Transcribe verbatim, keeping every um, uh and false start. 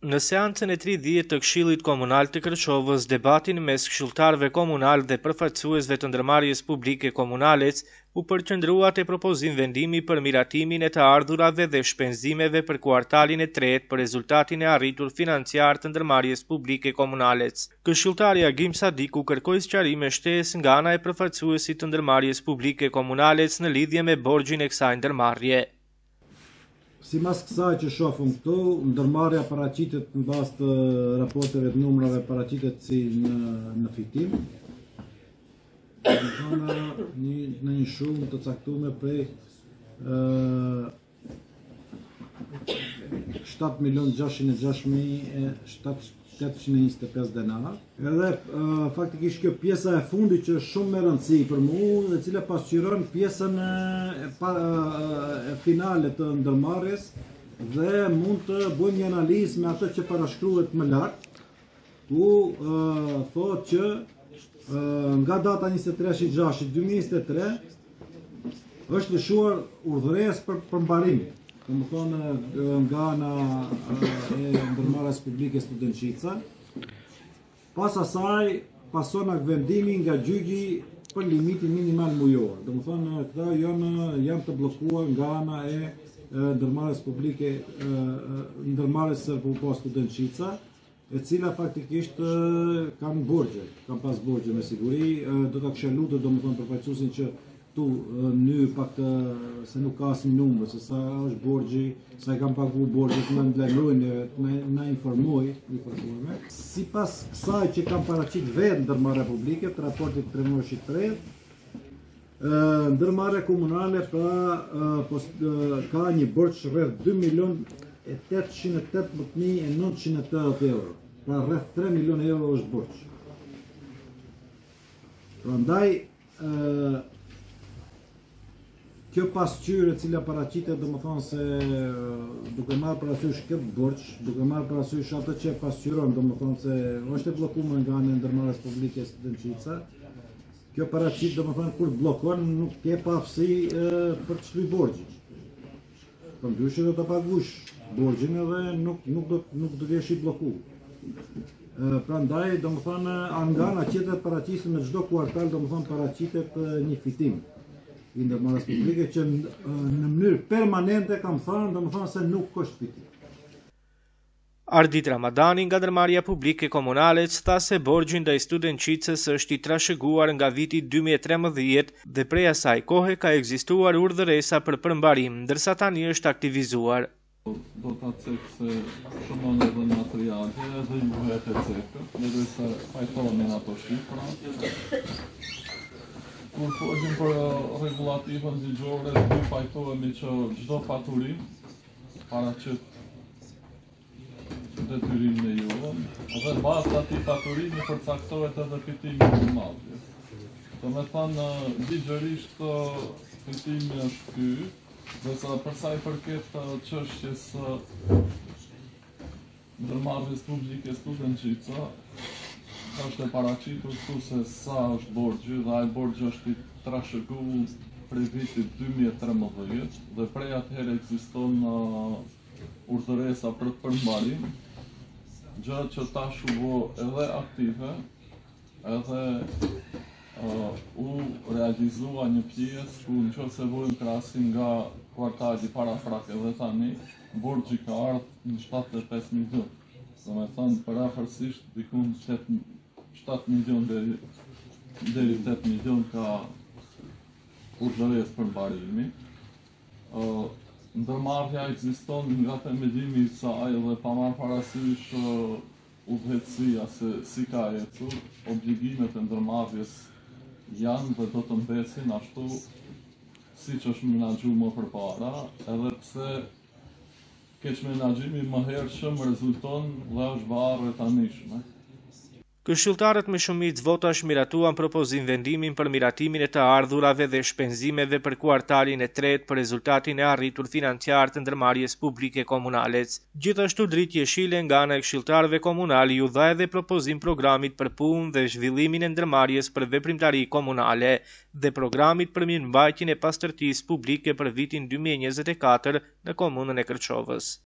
Në seancën e tridhjetë të Këshillit Komunal të Kërçovës, debatin mes këshilltarëve komunal dhe përfaqësuesve të ndërmarrjes publike komunale u përqendrua te propozim vendimi për miratimin e të ardhurave dhe shpenzimeve për kuartalin e tretë për rezultatin e arritur financiar të ndërmarrjes publike komunale. Këshilltari Agim Sadiku kërkoi sqarime shtesë nga ana e përfaqësuesit të ndërmarrjes publike komunale në lidhje me borxhin e kësaj ndërmarrje. Sipas kësaj që shohim këtu, ndërmarrja paraqitet në bazë të raporteve të numrave paraqitet si në, në fitim. Në një, në një shumë të caktuar prej shtatë milion gjashtëqind e gjashtëdhjetë mijë tetëqind e njëzet e pesë denara. Edhe uh, faktikisht kjo pjesa e fundit që është shumë me rëndësi për mua, e cila pasqyron pjesën e, e finale të ndërmarrjes dhe mund të bëjmë një analizë me atë që parashkruhet më lart, ku uh, thotë që uh, nga data njëzet e tre gjashtë dy mijë e njëzet e tre është lëshuar urdhëresë për përmbarim. Do të thonë nga ana e ndërmarrjes publike Studenqica. Pas asaj pason ak vendimi nga gjyqi për limitin minimal mujor. Do të thonë këta janë janë të bllokuar nga ana e ndërmarrjes publike ndërmarrjes së Publiko Studenqica, e cila faktikisht kanë borxhe, kanë pas borxhe me siguri. Do ta kisha lutur domethënë përfaqësuesin që tu në pak të, se nuk ka asnjë numër se sa është borxhi, sa e kanë paguar borxhet, më ndalojnë, na informoj, informojme. Sipas kësaj që kanë paraqit vetë ndërmarrja publike të raportit tremorshit tretë, ndërmarrja komunale pra ka një borxh rreth dy milion e tetëqind e tetëmbëdhjetë mijë e nëntëqind e tetëdhjetë euro. Pra rreth tre milion euro është borxh. Prandaj kjo pasqyrë e cila paraqitet, do më thonë se duke marrë parasysh këtë borxh, duke marrë parasysh atë që pasqyron, do më thonë se është e bllokuar nga ana e ndërmarrjes publike Studenqica, kjo paraqit, do më thonë kur bllokon nuk ke pafsi për të shlyr borxhin. Përndryshe do të pagush borxhin edhe nuk nuk do nuk do të jesh i bllokuar. Prandaj, do më thonë nga ana tjetër paraqitet në çdo kuartal, do më thonë paraqitet një fitim i ndërmarrjes publike që në mënyrë permanente kam thënë, domethënë se nuk është fitim. Ardit Ramadani nga ndërmarrja publike komunale tha se borxhi ndaj Studenqicës është i trashëguar nga viti dy mijë e trembëdhjetë dhe prej asaj kohe ka ekzistuar urdhëresa për përmbarim, ndërsa tani është aktivizuar. Do ta cek se shumë në dhe materiale dhe juhet e cekë, ndërsa fajtohen ato shifra. Kur folëm për regulativën zgjore, ne fajtohemi që çdo faturim paraqet detyrimin e juve, dhe baza atij faturimi përcaktohet edhe fitimi i ndërmarrjes. Do të thonë ligjërisht fitimi është ky, dhe sa për sa i përket çështjes së ndërmarrjes publike Studenqica, është e paraqitur këtu se sa është borxhi dhe ai borxhi është i trashëguar prej vitit dy mijë e trembëdhjetë dhe prej atëherë ekziston uh, urdhëresa për përmbarim, gjë që tash u bë edhe aktive, edhe uh, u realizua një pjesë ku nëse vojmë krahasim nga kuartali parafrak edhe tani, borxhi ka ardhur në shtatëdhjetë e pesë milion. Do të thonë parafërsisht diku shtatë milion deri deri tetë milion ka urdhëresë për mbarimi. Uh, ndërmarrja ekziston nga themelimi i saj dhe pa marrë parasysh uh, udhëheqësia se si ka ecur, obligimet e ndërmarrjes janë dhe do të mbesin ashtu siç është menaxhuar më përpara, edhe pse keq menaxhimi më hershëm rezulton dhe është varur e tanishme. Këshilltarët me shumicë votash miratuan propozim vendimin për miratimin e të ardhurave dhe shpenzimeve për kuartalin e tretë për rezultatin e arritur financiar të ndërmarrjes publike komunale. Gjithashtu dritë jeshile nga ana e këshilltarëve komunal ju dha edhe propozim programit për punë dhe zhvillimin e ndërmarrjes për veprimtari komunale dhe programit për mirëmbajtjen e pastërtisë publike për vitin dy mijë e njëzet e katër në komunën e Kërçovës.